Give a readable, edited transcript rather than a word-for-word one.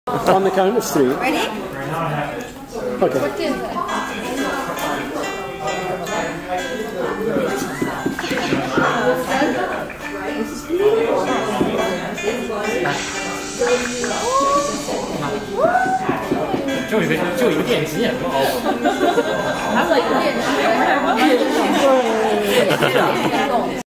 On the count of three. Ready? Okay. What is it? 就一个电机也不好。 他们电机，